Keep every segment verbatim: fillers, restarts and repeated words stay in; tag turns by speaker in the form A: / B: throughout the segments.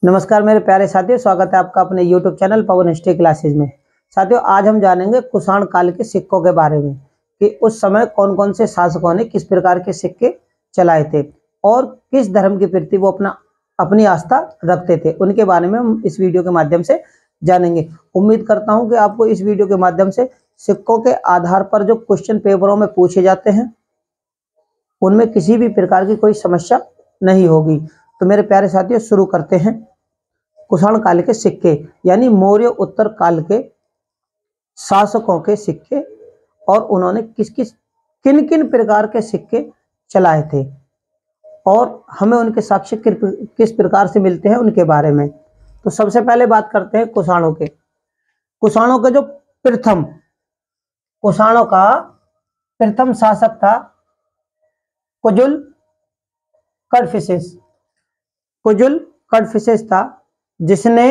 A: नमस्कार मेरे प्यारे साथियों, स्वागत है आपका अपने YouTube channel Pavan history classes में। साथियों, आज हम जानेंगे कुषाण काल के सिक्कों के बारे में कि उस समय कौन कौन से शासकों ने किस प्रकार के सिक्के चलाए थे और किस धर्म के प्रति वो अपना अपनी आस्था रखते थे, उनके बारे में हम इस वीडियो के माध्यम से जानेंगे। उम्मीद करता हूँ कि आपको इस वीडियो के माध्यम से सिक्कों के आधार पर जो क्वेश्चन पेपरों में पूछे जाते हैं उनमें किसी भी प्रकार की कोई समस्या नहीं होगी। तो मेरे प्यारे साथियों, शुरू करते हैं। कुषाण काल के सिक्के यानी मौर्य उत्तर काल के शासकों के सिक्के और उन्होंने किस किस किन किन प्रकार के सिक्के चलाए थे और हमें उनके साक्ष्य किस प्रकार से मिलते हैं उनके बारे में। तो सबसे पहले बात करते हैं कुषाणों के। कुषाणों के जो प्रथम कुषाणों का प्रथम शासक था कुजुल कडफिसेस। कुजुल कडफिसेस था जिसने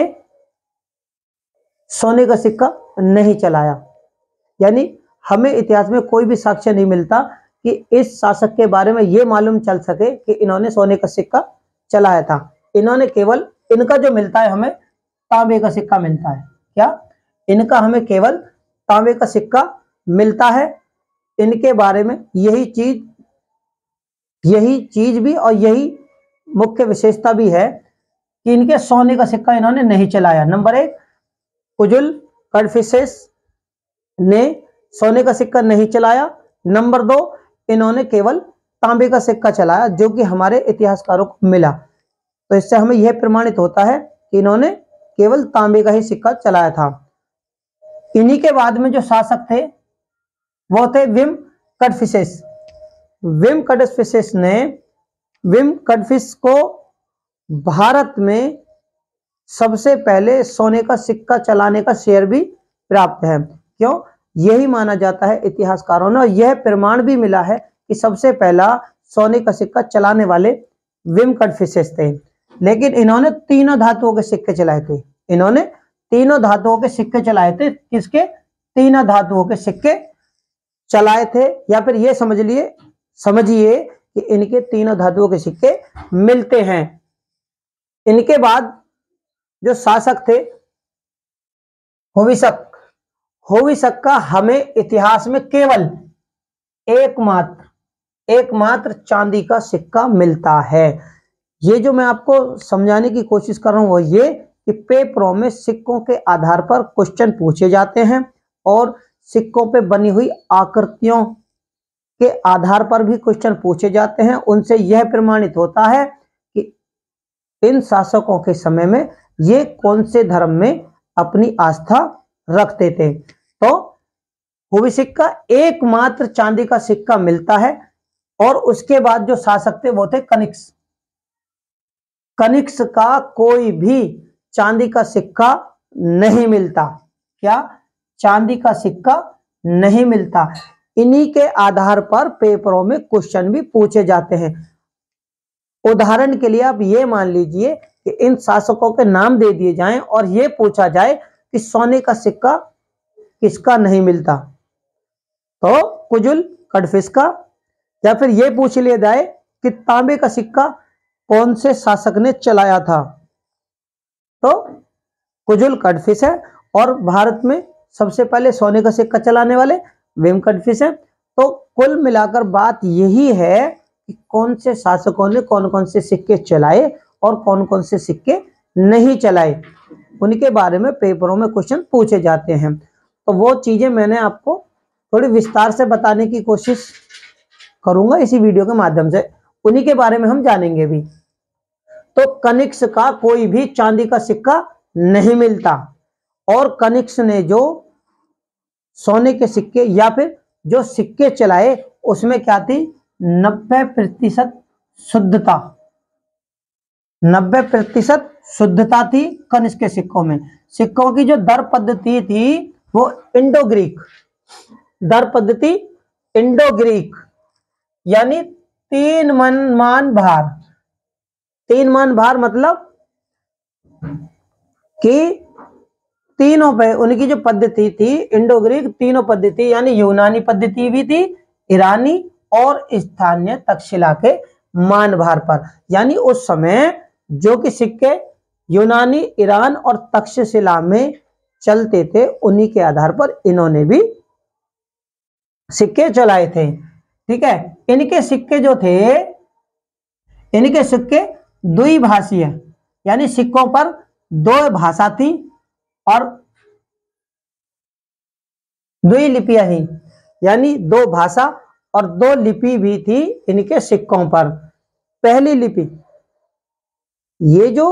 A: सोने का सिक्का नहीं चलाया, यानी हमें इतिहास में कोई भी साक्ष्य नहीं मिलता कि इस शासक के बारे में यह मालूम चल सके कि इन्होंने सोने का सिक्का चलाया था। इन्होंने केवल इनका जो मिलता है हमें तांबे का सिक्का मिलता है। क्या इनका हमें केवल तांबे का सिक्का मिलता है। इनके बारे में यही चीज यही चीज भी और यही मुख्य विशेषता भी है कि इनके सोने का सिक्का इन्होंने नहीं चलाया। नंबर एक, कुजुल कडफिसेस ने सोने का सिक्का नहीं चलाया। नंबर दो, इन्होंने केवल तांबे का सिक्का चलाया, जो कि हमारे इतिहासकारों को मिला। तो इससे हमें यह प्रमाणित होता है कि इन्होंने केवल तांबे का ही सिक्का चलाया था। इन्हीं के बाद में जो शासक थे वो थे विम कडफिसेस। विम कडफिसेस ने विम कडफिस को भारत में सबसे पहले सोने का सिक्का चलाने का श्रेय भी प्राप्त है। क्यों? यही माना जाता है इतिहासकारों ने, और यह प्रमाण भी मिला है कि सबसे पहला सोने का सिक्का चलाने वाले विम कडफिसेस थे। लेकिन इन्होंने तीनों धातुओं के सिक्के चलाए थे। इन्होंने तीनों धातुओं के सिक्के चलाए थे। किसके? तीनों धातुओं के सिक्के चलाए थे, या फिर यह समझ लिए समझिए कि इनके तीनों धातुओं के सिक्के मिलते हैं। इनके बाद जो शासक थे हुविसक। हुविसक का हमें इतिहास में केवल एकमात्र एकमात्र चांदी का सिक्का मिलता है। ये जो मैं आपको समझाने की कोशिश कर रहा हूं वो ये कि पेपरों में सिक्कों के आधार पर क्वेश्चन पूछे जाते हैं और सिक्कों पे बनी हुई आकृतियों के आधार पर भी क्वेश्चन पूछे जाते हैं। उनसे यह प्रमाणित होता है कि इन शासकों के समय में ये कौन से धर्म में अपनी आस्था रखते थे। तो हुविसक का एकमात्र चांदी का सिक्का मिलता है और उसके बाद जो शासक थे वो थे कनिष्क। कनिष्क का कोई भी चांदी का सिक्का नहीं मिलता। क्या? चांदी का सिक्का नहीं मिलता। इन्हीं के आधार पर पेपरों में क्वेश्चन भी पूछे जाते हैं। उदाहरण के लिए आप ये मान लीजिए कि इन शासकों के नाम दे दिए जाएं और ये पूछा जाए कि सोने का सिक्का किसका नहीं मिलता, तो कुजुल कडफिस का। या फिर ये पूछ लिया जाए कि तांबे का सिक्का कौन से शासक ने चलाया था, तो कुजुल कडफिस है। और भारत में सबसे पहले सोने का सिक्का चलाने वाले विम कडफिस है। तो कुल मिलाकर बात यही है कि कौन से शासकों ने कौन कौन से सिक्के चलाए और कौन कौन से सिक्के नहीं चलाए, उनके बारे में पेपरों में क्वेश्चन पूछे जाते हैं। तो वो चीजें मैंने आपको थोड़ी विस्तार से बताने की कोशिश करूंगा इसी वीडियो के माध्यम से। उन्हीं के बारे में हम जानेंगे भी। तो कनिष्क का कोई भी चांदी का सिक्का नहीं मिलता और कनिष्क ने जो सोने के सिक्के या फिर जो सिक्के चलाए उसमें क्या थी? नब्बे प्रतिशत शुद्धता। नब्बे प्रतिशत शुद्धता थी कनिष्क के सिक्कों में। सिक्कों की जो दर पद्धति थी वो इंडो ग्रीक दर पद्धति इंडो ग्रीक यानी तीन मन मान भार। तीन मान भार मतलब कि तीनों पे उनकी जो पद्धति थी इंडो ग्रीक, तीनों पद्धति यानी यूनानी पद्धति भी थी, ईरानी और स्थानीय तक्षशिला के मान भार पर। यानी उस समय जो कि सिक्के यूनानी, ईरान और तक्षशिला में चलते थे, उन्हीं के आधार पर इन्होंने भी सिक्के चलाए थे। ठीक है, इनके सिक्के जो थे, इनके सिक्के द्विभाषीय, यानी सिक्कों पर दो भाषा थी और द्विलिपियां ही, यानी दो भाषा और दो लिपि भी थी इनके सिक्कों पर। पहली लिपि, ये जो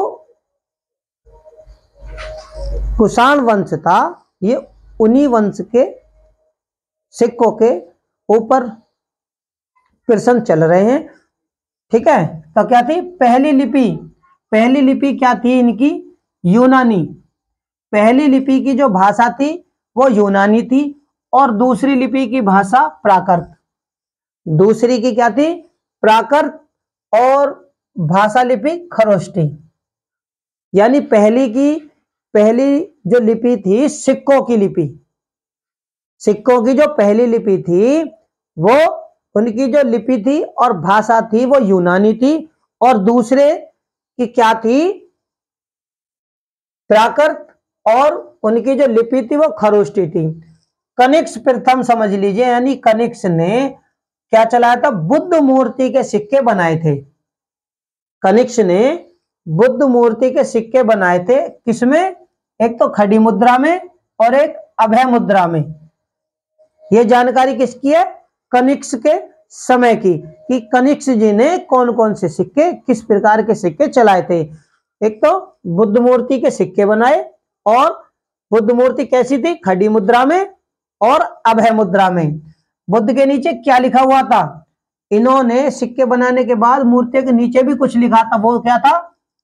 A: कुषाण वंश था, ये उन्हीं वंश के सिक्कों के ऊपर प्रश्न चल रहे हैं। ठीक है, तो क्या थी पहली लिपि? पहली लिपि क्या थी इनकी? यूनानी। पहली लिपि की जो भाषा थी वो यूनानी थी और दूसरी लिपि की भाषा प्राकृत। दूसरी की क्या थी? प्राकृत और भाषा लिपि खरोष्टी। यानी पहली की पहली जो लिपि थी सिक्कों की लिपि, सिक्कों की जो पहली लिपि थी वो उनकी जो लिपि थी और भाषा थी वो यूनानी थी और दूसरे की क्या थी? प्राकृत और उनकी जो लिपि थी वो खरोष्टी थी। कनिष्क प्रथम समझ लीजिए, यानी कनिष्क ने क्या चलाया था? बुद्ध मूर्ति के सिक्के बनाए थे। कनिष्क ने बुद्ध मूर्ति के सिक्के बनाए थे। किसमें? एक तो खड़ी मुद्रा में और एक अभय मुद्रा में। यह जानकारी किसकी है? कनिष्क के समय की, कि कनिष्क जी ने कौन कौन से सिक्के, किस प्रकार के सिक्के चलाए थे। एक तो बुद्ध मूर्ति के सिक्के बनाए, और बुद्ध मूर्ति कैसी थी? खड़ी मुद्रा में और अभय मुद्रा में। बुद्ध के नीचे क्या लिखा हुआ था? इन्होंने सिक्के बनाने के बाद मूर्ति के नीचे भी कुछ लिखा था, वो क्या था?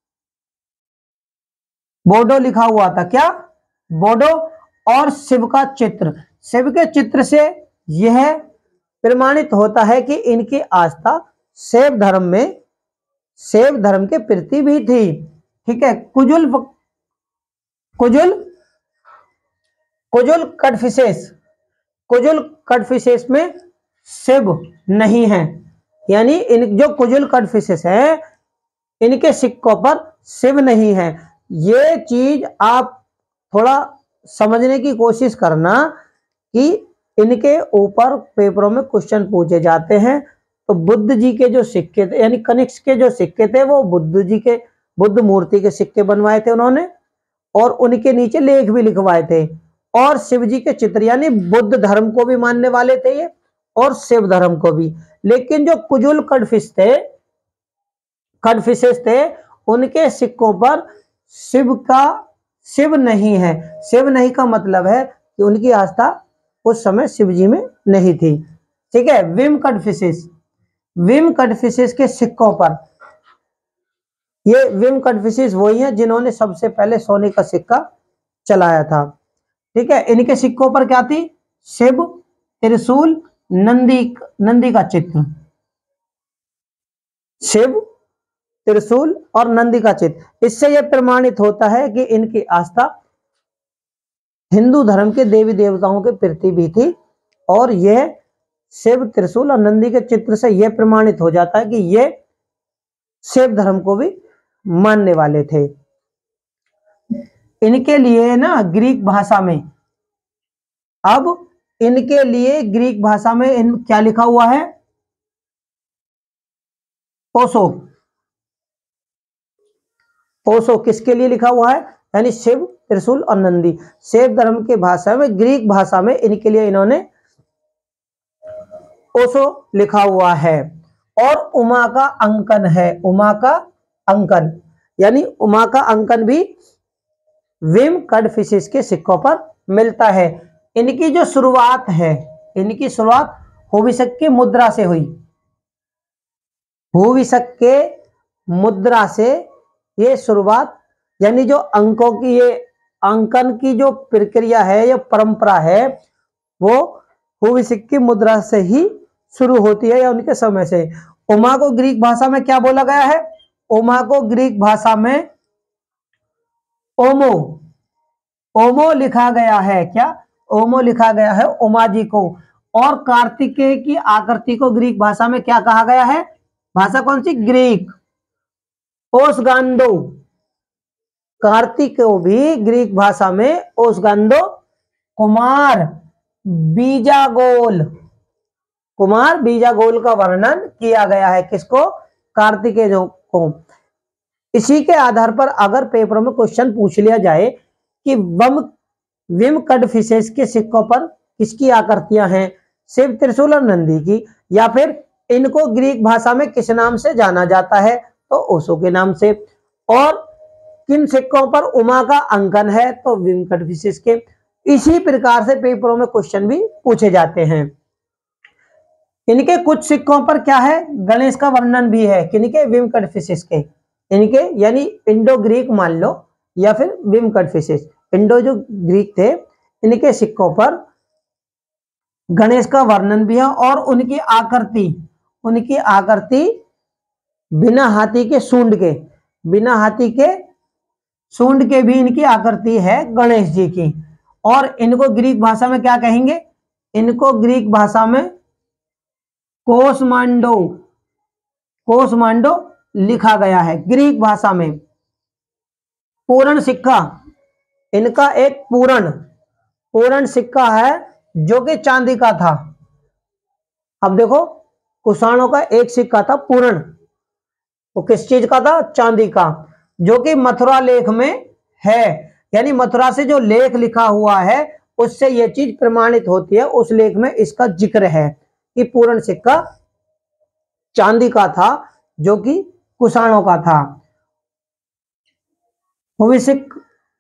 A: बोडो लिखा हुआ था। क्या? बोडो। और शिव का चित्र। शिव के चित्र से यह प्रमाणित होता है कि इनकी आस्था शैव धर्म में, शैव धर्म के प्रति भी थी। ठीक है, कुजुल कुजुल कुजुल कटफिशेस, कुजुल कटफिशेस में शिव नहीं है, यानी इन जो कुजुल कटफिशेस है इनके सिक्कों पर शिव नहीं है। ये चीज आप थोड़ा समझने की कोशिश करना कि इनके ऊपर पेपरों में क्वेश्चन पूछे जाते हैं। तो बुद्ध जी के जो सिक्के थे, यानी कनिष्क के जो सिक्के थे, वो बुद्ध जी के, बुद्ध मूर्ति के सिक्के बनवाए थे उन्होंने, और उनके नीचे लेख भी लिखवाए थे। और शिव जी के चित्र, यानी बुद्ध धर्म को भी मानने वाले थे ये और शिव धर्म को भी। लेकिन जो कुजुल कटफिश थे, कटफिशेस थे, उनके सिक्कों पर शिव का शिव नहीं है। शिव नहीं का मतलब है कि उनकी आस्था उस समय शिव जी में नहीं थी। ठीक है, विम कटफिशेस, विम कटफिशेस के सिक्कों पर, ये विम कटफिशेस वही हैं जिन्होंने सबसे पहले सोने का सिक्का चलाया था। ठीक है, इनके सिक्कों पर क्या थी? शिव, त्रिशूल, नंदी, नंदी का चित्र। शिव, त्रिशूल और नंदी का चित्र। इससे यह प्रमाणित होता है कि इनकी आस्था हिंदू धर्म के देवी देवताओं के प्रति भी थी, और यह शिव, त्रिशूल और नंदी के चित्र से यह प्रमाणित हो जाता है कि यह शिव धर्म को भी मानने वाले थे। इनके लिए ना ग्रीक भाषा में, अब इनके लिए ग्रीक भाषा में इन क्या लिखा हुआ है? ओशो। ओशो किसके लिए लिखा हुआ है? यानी शिव, त्रिशूल और नंदी। शिव धर्म के भाषा में, ग्रीक भाषा में इनके लिए इन्होंने ओशो लिखा हुआ है। और उमा का अंकन है, उमा का अंकन, यानी उमा का अंकन भी विम कटफिशेस के सिक्कों पर मिलता है। इनकी जो शुरुआत है, इनकी शुरुआत होविसक की मुद्रा से हुई। होविसक के मुद्रा से ये शुरुआत, यानी जो अंकों की ये अंकन की जो प्रक्रिया है, ये परंपरा है, वो होविसक की मुद्रा से ही शुरू होती है, या उनके समय से। उमा को ग्रीक भाषा में क्या बोला गया है? उमा को ग्रीक भाषा में ओमो, ओमो लिखा गया है। क्या? ओमो लिखा गया है उमा जी को। और कार्तिकेय की आकृति को ग्रीक भाषा में क्या कहा गया है? भाषा कौन सी? ग्रीक। ओसगांडो, कार्तिक को भी ग्रीक भाषा में ओस्गंदो कुमार बीजागोल, कुमार बीजागोल का वर्णन किया गया है। किसको? कार्तिकेय को। इसी के आधार पर अगर पेपर में क्वेश्चन पूछ लिया जाए कि वम विम कडफिशेस के सिक्कों पर किसकी आकृतियां हैं, शिव, त्रिशूल और नंदी की, या फिर इनको ग्रीक भाषा में किस नाम से जाना जाता है, तो ओशो के नाम से, और किन सिक्कों पर उमा का अंकन है, तो विम कडफिशेस के। इसी प्रकार से पेपरों में क्वेश्चन भी पूछे जाते हैं। इनके कुछ सिक्कों पर क्या है, गणेश का वर्णन भी है। किनके? विम कडफिशेस के। इनके यानी इंडो ग्रीक मान लो या फिर विम कडफिशेस, इंडो जो ग्रीक थे, इनके सिक्कों पर गणेश का वर्णन भी है और उनकी आकृति, उनकी आकृति बिना हाथी के सूंड के, बिना हाथी के सूंड के भी इनकी आकृति है गणेश जी की। और इनको ग्रीक भाषा में क्या कहेंगे? इनको ग्रीक भाषा में कोसमांडो, कोसमांडो लिखा गया है ग्रीक भाषा में। पूर्ण सिक्का, इनका एक पूर्ण पूर्ण सिक्का है जो कि चांदी का था। अब देखो, कुषाणों का एक सिक्का था पूर्ण, वो किस चीज का था? चांदी का, जो कि मथुरा लेख में है। यानी मथुरा से जो लेख लिखा हुआ है उससे यह चीज प्रमाणित होती है, उस लेख में इसका जिक्र है कि पूर्ण सिक्का चांदी का था जो कि कुषाणों का था। हुविसिक,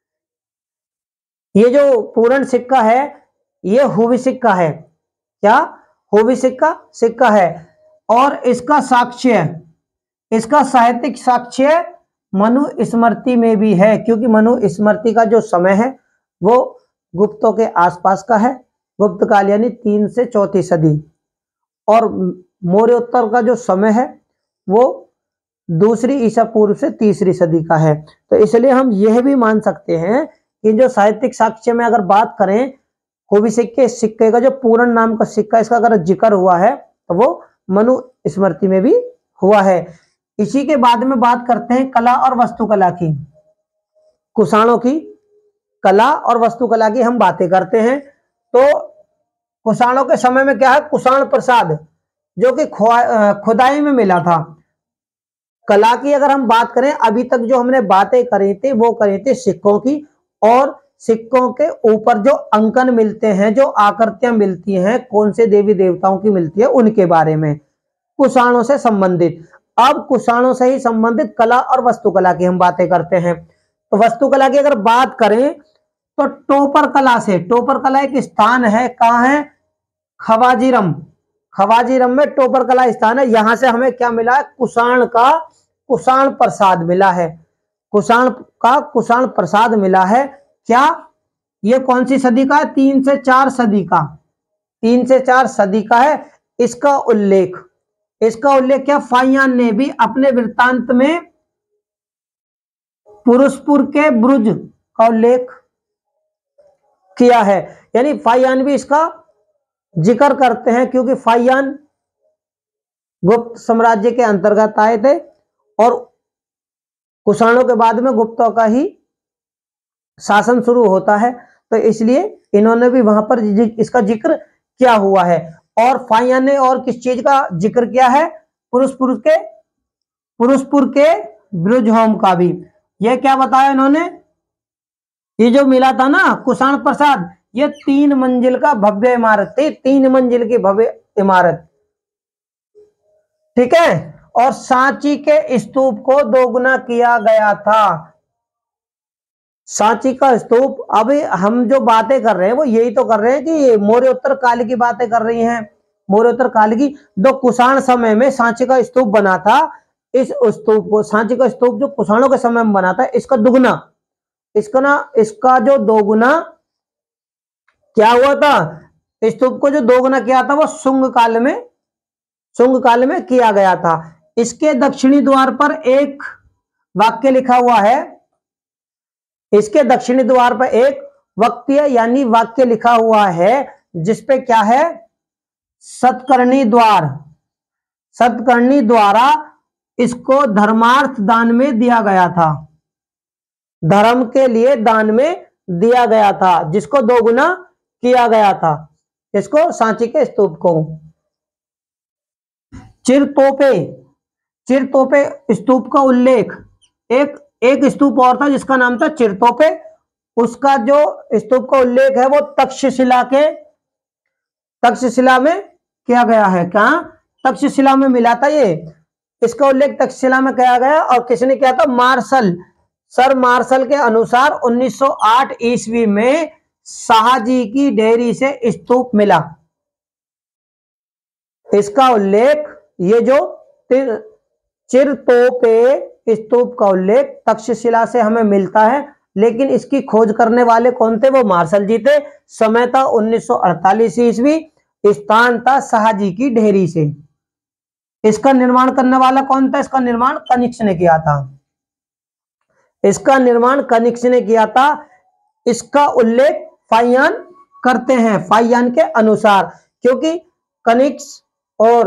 A: ये जो पूर्ण सिक्का है ये हुवी सिक्का है। क्या? हुवी सिक्का सिक्का है। और इसका साक्ष्य, इसका साहित्यिक साक्ष्य मनु स्मृति में भी है, क्योंकि मनु स्मृति का जो समय है वो गुप्तों के आसपास का है, गुप्त काल यानी तीन से चौथी सदी, और मौर्योत्तर का जो समय है वो दूसरी ईसा पूर्व से तीसरी सदी का है। तो इसलिए हम यह भी मान सकते हैं कि जो साहित्यिक साक्ष्य में अगर बात करें, हुवी सिक्के सिक्के का जो पूर्ण नाम का सिक्का, इसका अगर जिक्र हुआ है तो वो मनु स्मृति में भी हुआ है। इसी के बाद में बात करते हैं कला और वास्तुकला की। कुषाणों की कला और वास्तुकला की हम बातें करते हैं तो कुषाणों के समय में क्या है, कुषाण प्रसाद जो कि खुदाई में मिला था। कला की अगर हम बात करें, अभी तक जो हमने बातें करी थी वो करी थी सिक्कों की, और सिक्कों के ऊपर जो अंकन मिलते हैं, जो आकृतियां मिलती हैं, कौन से देवी देवताओं की मिलती है, उनके बारे में, कुषाणों से संबंधित। अब कुषाणों से ही संबंधित कला और वास्तुकला की हम बातें करते हैं। तो वास्तुकला की अगर बात करें तो टोपर कला से, टोपर कला एक स्थान है, कहाँ है? खवाजीरम, खवाजीरम में टोपर कला स्थान है। यहां से हमें क्या मिला है? कुषाण का कुषाण प्रसाद मिला है, कुषाण का कुषाण प्रसाद मिला है। क्या ये कौन सी सदी का है? तीन से चार सदी का, तीन से चार सदी का है। इसका उल्लेख, इसका उल्लेख क्या फाइयान ने भी अपने वृत्तांत में पुरुषपुर के ब्रुज का उल्लेख किया है। यानी फाइयान भी इसका जिक्र करते हैं, क्योंकि फाइयान गुप्त साम्राज्य के अंतर्गत आए थे और कुषाणों के बाद में गुप्तों का ही शासन शुरू होता है, तो इसलिए इन्होंने भी वहां पर इसका जिक्र किया हुआ है। और फाइयान ने और किस चीज का जिक्र किया है? पुरुषपुर के पुरुषपुर के ब्रुज होम का भी। यह क्या बताया इन्होंने? ये जो मिला था ना कुषाण प्रसाद, ये तीन मंजिल का भव्य इमारत थी, तीन मंजिल की भव्य इमारत, ठीक है। और सांची के स्तूप को दोगुना किया गया था। सांची का स्तूप, अभी हम जो बातें कर रहे हैं वो यही तो कर रहे हैं कि मौर्योत्तर काल की बातें कर रही हैं, मौर्योत्तर काल की। दो कुषाण समय में सांची का स्तूप बना था, इस स्तूप को, सांची का स्तूप जो कुषाणों के समय में बना था, इसका दुगुना, इसका ना इसका जो दोगुना क्या हुआ था, स्तूप को जो दोगुना किया था वो शुंग काल में शुंग काल में किया गया था। इसके दक्षिणी द्वार पर एक वाक्य लिखा हुआ है, इसके दक्षिणी द्वार पर एक वक्तव्य यानी वाक्य लिखा हुआ है, जिसपे क्या है? सतकर्णी द्वार, सतकर्णी द्वारा इसको धर्मार्थ दान में दिया गया था, धर्म के लिए दान में दिया गया था, जिसको दोगुना किया गया था, इसको सांची के स्तूप को। चिरतोपे, चिरतोपे स्तूप का उल्लेख, एक एक स्तूप और था जिसका नाम था चिरतोपे, उसका जो स्तूप का उल्लेख है वो तक्षशिला के तक्षशिला में किया गया है। कहां? तक्षशिला में मिला था ये, इसका उल्लेख तक्षशिला में किया गया। और किसने किया था? मार्शल, सर मार्शल के अनुसार उन्नीस सौ आठ ईस्वी में शाहजी की डेयरी से स्तूप मिला। इसका उल्लेख, ये जो चिरतोपे स्तूप का उल्लेख तक्षशिला से हमें मिलता है, लेकिन इसकी खोज करने वाले कौन थे? वो मार्शल जी थे। समय था उन्नीस सौ अड़तालीस ईस्वी, स्थान था शाहजी की डेयरी से। इसका निर्माण करने वाला कौन था? इसका निर्माण कनिष्क ने किया था। इसका निर्माण कनिष्क ने किया था। इसका उल्लेख फाइयान करते हैं, फाइयान के अनुसार, क्योंकि कनिष्क और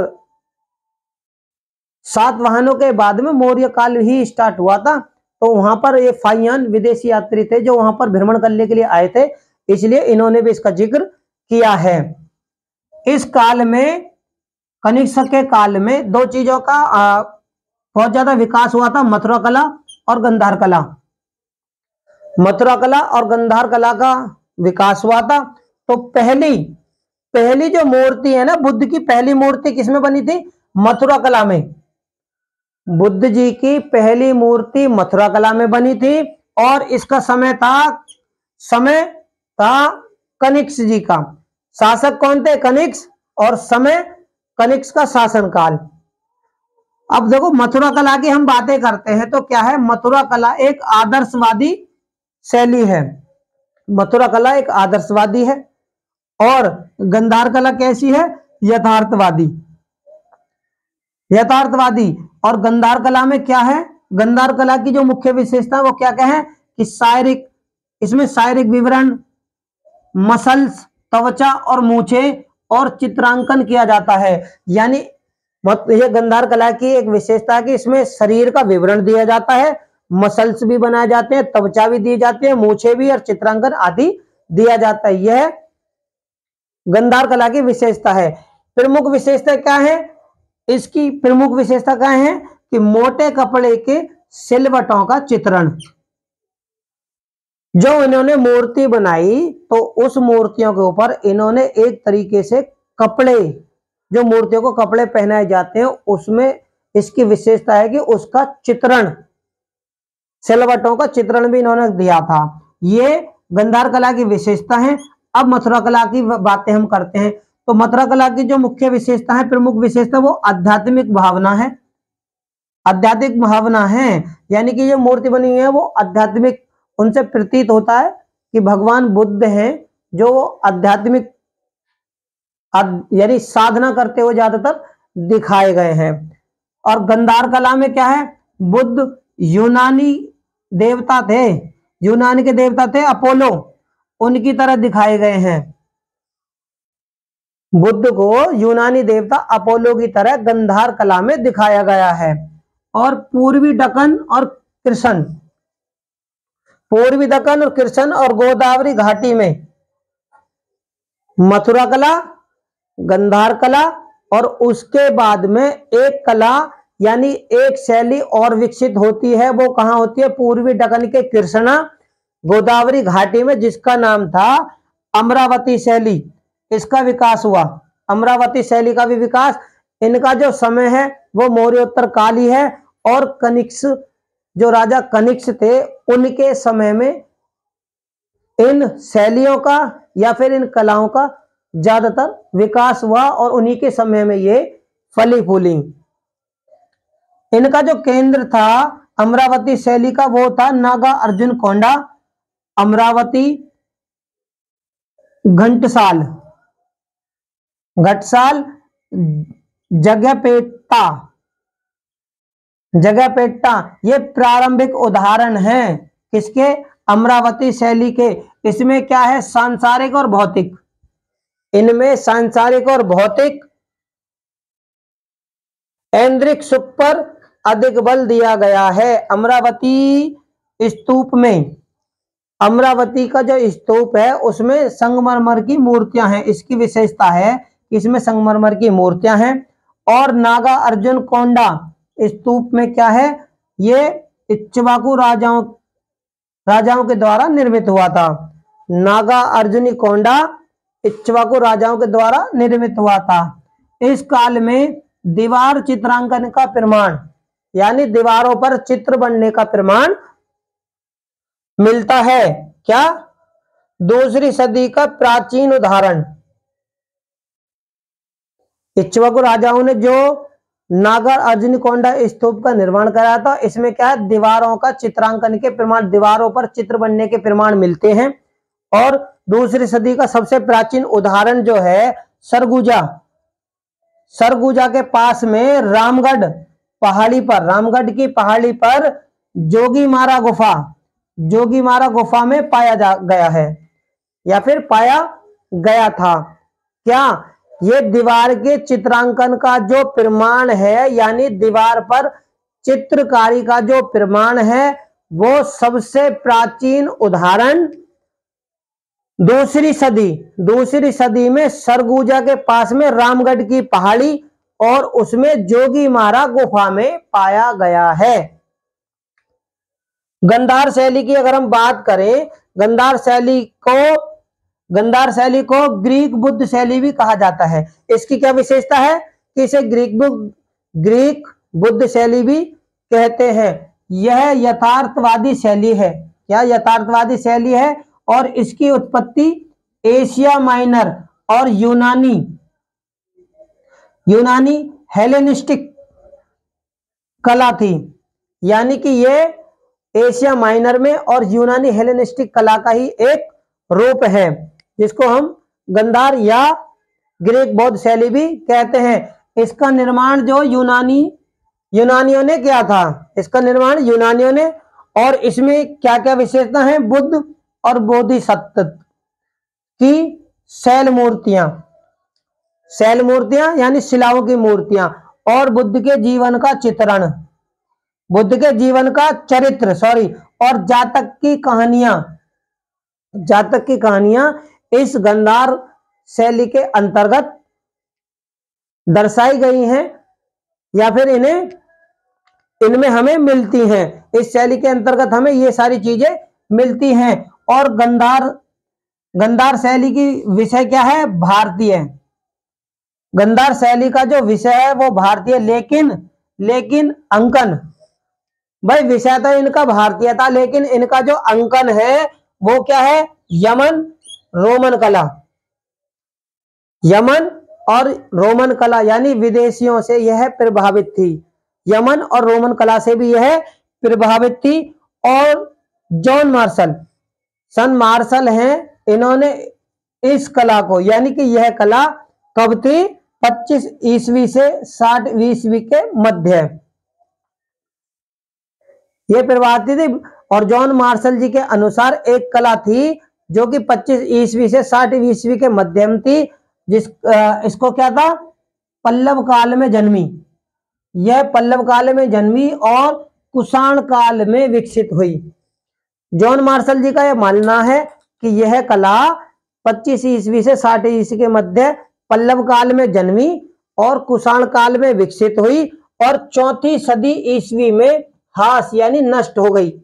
A: सातवाहनों के बाद में मौर्य काल ही स्टार्ट हुआ था, तो वहां पर ये फाइयान विदेशी यात्री थे जो वहां पर भ्रमण करने के लिए आए थे, इसलिए इन्होंने भी इसका जिक्र किया है। इस काल में, कनिष्क के काल में दो चीजों का आ, बहुत ज्यादा विकास हुआ था, मथुरा कला और गंधार कला। मथुरा कला और गंधार कला का विकास हुआ था। तो पहली पहली जो मूर्ति है ना, बुद्ध की पहली मूर्ति किसमें बनी थी? मथुरा कला में। बुद्ध जी की पहली मूर्ति मथुरा कला में बनी थी, और इसका समय था समय था कनिष्क जी का। शासक कौन थे? कनिष्क, और समय कनिष्क का शासनकाल। अब देखो, मथुरा कला की हम बातें करते हैं तो क्या है? मथुरा कला एक आदर्शवादी शैली है। मथुरा कला एक आदर्शवादी है, और गंधार कला कैसी है? यथार्थवादी। यथार्थवादी। और गंधार कला में क्या है? गंधार कला की जो मुख्य विशेषता वो क्या क्या है? कि शारीरिक, इसमें शारीरिक विवरण, मसल्स, त्वचा और मूछे और चित्रांकन किया जाता है। यानी ये गंधार कला की एक विशेषता है कि इसमें शरीर का विवरण दिया जाता है, मसल्स भी बनाए जाते हैं, त्वचा भी दी जाती है, मूछे भी, और चित्रांकन आदि दिया जाता है। यह गंधार कला की विशेषता है। प्रमुख विशेषता क्या है इसकी? प्रमुख विशेषता क्या है? कि मोटे कपड़े के सिलवटों का चित्रण। जो इन्होंने मूर्ति बनाई तो उस मूर्तियों के ऊपर इन्होंने एक तरीके से कपड़े, जो मूर्तियों को कपड़े पहनाए जाते हैं, उसमें इसकी विशेषता है कि उसका चित्रण, सिलवटों का चित्रण भी इन्होंने दिया था। ये गंधार कला की विशेषता है। अब मथुरा कला की बातें हम करते हैं। तो मथुरा कला की जो मुख्य विशेषता है, प्रमुख विशेषता, वो आध्यात्मिक भावना है। आध्यात्मिक भावना है, यानी कि ये मूर्ति बनी हुई है वो आध्यात्मिक, उनसे प्रतीत होता है कि भगवान बुद्ध हैं जो आध्यात्मिक यानी साधना करते हुए ज्यादातर दिखाए गए हैं। और गंधार कला में क्या है? बुद्ध यूनानी देवता थे, यूनान के देवता थे अपोलो, उनकी तरह दिखाए गए हैं। बुद्ध को यूनानी देवता अपोलो की तरह गंधार कला में दिखाया गया है। और पूर्वी दक्कन और कृष्ण, पूर्वी दक्कन और कृष्ण और गोदावरी घाटी में मथुरा कला, गंधार कला, और उसके बाद में एक कला यानी एक शैली और विकसित होती है। वो कहां होती है? पूर्वी दक्कन के कृष्णा गोदावरी घाटी में, जिसका नाम था अमरावती शैली। इसका विकास हुआ, अमरावती शैली का भी विकास। इनका जो समय है वो मौर्योत्तर काल ही है, और कनिष्क, जो राजा कनिष्क थे, उनके समय में इन शैलियों का या फिर इन कलाओं का ज्यादातर विकास हुआ, और उन्हीं के समय में ये फली फूली। इनका जो केंद्र था अमरावती शैली का, वो था नागा अर्जुन कोंडा, अमरावती, घंटसाल, घटसाल, जगहपेट्टा, जगहपेट्टा। ये प्रारंभिक उदाहरण हैं किसके? अमरावती शैली के। इसमें क्या है? सांसारिक और भौतिक, इनमें सांसारिक और भौतिक ऐन्द्रिक सुख पर अधिक बल दिया गया है। अमरावती स्तूप में, अमरावती का जो स्तूप है उसमें संगमरमर की मूर्तियां हैं। इसकी विशेषता है कि इसमें संगमरमर की मूर्तियां हैं। और नागा अर्जुन कोंडा स्तूप में क्या है, ये इक्ष्वाकु राजाओं राजाओं के द्वारा निर्मित हुआ था। नागा अर्जुनी कोंडा इक्ष्वाकु राजाओं के द्वारा निर्मित हुआ था। इस काल में दीवार चित्रांकन का प्रमाण, यानी दीवारों पर चित्र बनने का प्रमाण मिलता है। क्या? दूसरी सदी का प्राचीन उदाहरण, इक्ष्वाकु राजाओं ने जो नागर अर्जुनीकोंडा स्तूप का निर्माण कराया था, इसमें क्या है, दीवारों का चित्रांकन के प्रमाण, दीवारों पर चित्र बनने के प्रमाण मिलते हैं। और दूसरी सदी का सबसे प्राचीन उदाहरण जो है सरगुजा, सरगुजा के पास में रामगढ़ पहाड़ी पर, रामगढ़ की पहाड़ी पर जोगीमारा गुफा, जोगीमारा गुफा में पाया जा गया है या फिर पाया गया था। क्या? ये दीवार के चित्रांकन का जो प्रमाण है, यानी दीवार पर चित्रकारी का जो प्रमाण है, वो सबसे प्राचीन उदाहरण दूसरी सदी दूसरी सदी में सरगुजा के पास में रामगढ़ की पहाड़ी और उसमें जोगीमारा गुफा में पाया गया है। गंधार शैली की अगर हम बात करें, गंधार शैली को गंधार शैली को ग्रीक बुद्ध शैली भी कहा जाता है। इसकी क्या विशेषता है कि इसे ग्रीक बुद्ध ग्रीक बुद्ध शैली भी कहते हैं। यह यथार्थवादी शैली है। क्या? यथार्थवादी शैली है। और इसकी उत्पत्ति एशिया माइनर और यूनानी यूनानी हेलेनिस्टिक कला थी, यानी कि ये एशिया माइनर में और यूनानी हेलेनिस्टिक कला का ही एक रूप है, जिसको हम गंधार या ग्रीक बौद्ध शैली भी कहते हैं। इसका निर्माण जो यूनानी यूनानियों ने किया था, इसका निर्माण यूनानियों ने। और इसमें क्या क्या विशेषता है? बुद्ध और बोधिसत्व की शैल मूर्तियां, शैल मूर्तियां यानी शिलाओं की मूर्तियां, और बुद्ध के जीवन का चित्रण, बुद्ध के जीवन का चरित्र सॉरी और जातक की कहानियां, जातक की कहानियां इस गंधार शैली के अंतर्गत दर्शाई गई हैं या फिर इन्हें इनमें हमें मिलती हैं। इस शैली के अंतर्गत हमें ये सारी चीजें मिलती हैं। और गंधार गंधार शैली की विषय क्या है? भारतीय। गंधार शैली का जो विषय है वो भारतीय, लेकिन लेकिन अंकन, भाई विषय तो इनका भारतीय था, लेकिन इनका जो अंकन है वो क्या है? यमन रोमन कला, यमन और रोमन कला, यानी विदेशियों से यह प्रभावित थी। यमन और रोमन कला से भी यह प्रभावित थी। और जॉन मार्शल, सन मार्शल हैं, इन्होंने इस कला को, यानी कि यह कला कब थी? पच्चीस ईस्वी से साठ ईस्वी के मध्य ये प्रभावित थी। और जॉन मार्शल जी के अनुसार एक कला थी जो कि पच्चीस ईस्वी से साठ ईस्वी के मध्यम थी, जिस आ, इसको क्या था? पल्लव काल में जन्मी। यह पल्लव काल में जन्मी और कुषाण काल में विकसित हुई। जॉन मार्शल जी का यह मानना है कि यह कला पच्चीस ईस्वी से साठ ईस्वी के मध्य पल्लव काल में जन्मी और कुषाण काल में विकसित हुई और चौथी सदी ईस्वी में हास यानी नष्ट हो गई,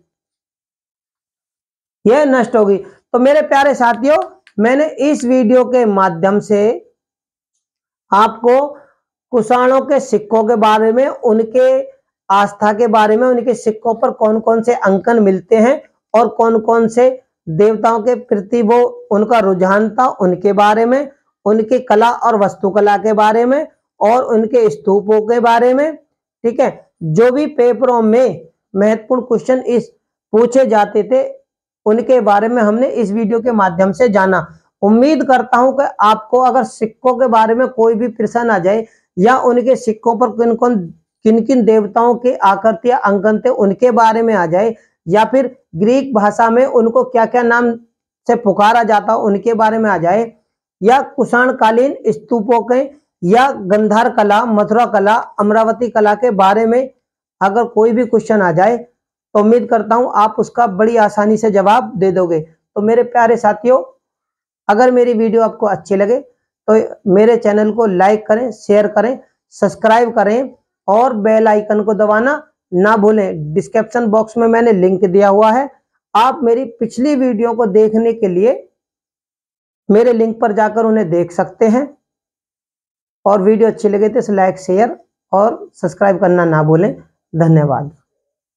A: यह नष्ट हो गई। तो मेरे प्यारे साथियों, मैंने इस वीडियो के माध्यम से आपको कुषाणों के सिक्कों के बारे में, उनके आस्था के बारे में, उनके सिक्कों पर कौन कौन से अंकन मिलते हैं और कौन कौन से देवताओं के प्रति वो उनका रुझान था, उनके बारे में, उनकी कला और वास्तुकला के बारे में और उनके स्तूपों के बारे में, ठीक है। जो भी पेपरों में महत्वपूर्ण क्वेश्चन इस पूछे जाते थे उनके बारे में हमने इस वीडियो के माध्यम से जाना। उम्मीद करता हूं कि आपको अगर सिक्कों के बारे में कोई भी प्रश्न आ जाए या उनके सिक्कों पर किन कौन किन किन देवताओं के आकृतियां अंकन थे उनके बारे में आ जाए, या फिर ग्रीक भाषा में उनको क्या क्या नाम से पुकारा जाता उनके बारे में आ जाए, या कुषाण कालीन स्तूपों के या गंधार कला, मथुरा कला, अमरावती कला के बारे में अगर कोई भी क्वेश्चन आ जाए तो उम्मीद करता हूं आप उसका बड़ी आसानी से जवाब दे दोगे। तो मेरे प्यारे साथियों, अगर मेरी वीडियो आपको अच्छी लगे तो मेरे चैनल को लाइक करें, शेयर करें, सब्सक्राइब करें और बेल आइकन को दबाना ना भूलें। डिस्क्रिप्शन बॉक्स में मैंने लिंक दिया हुआ है, आप मेरी पिछली वीडियो को देखने के लिए मेरे लिंक पर जाकर उन्हें देख सकते हैं। और वीडियो अच्छी लगे तो इसे लाइक, शेयर और सब्सक्राइब करना ना भूलें। धन्यवाद।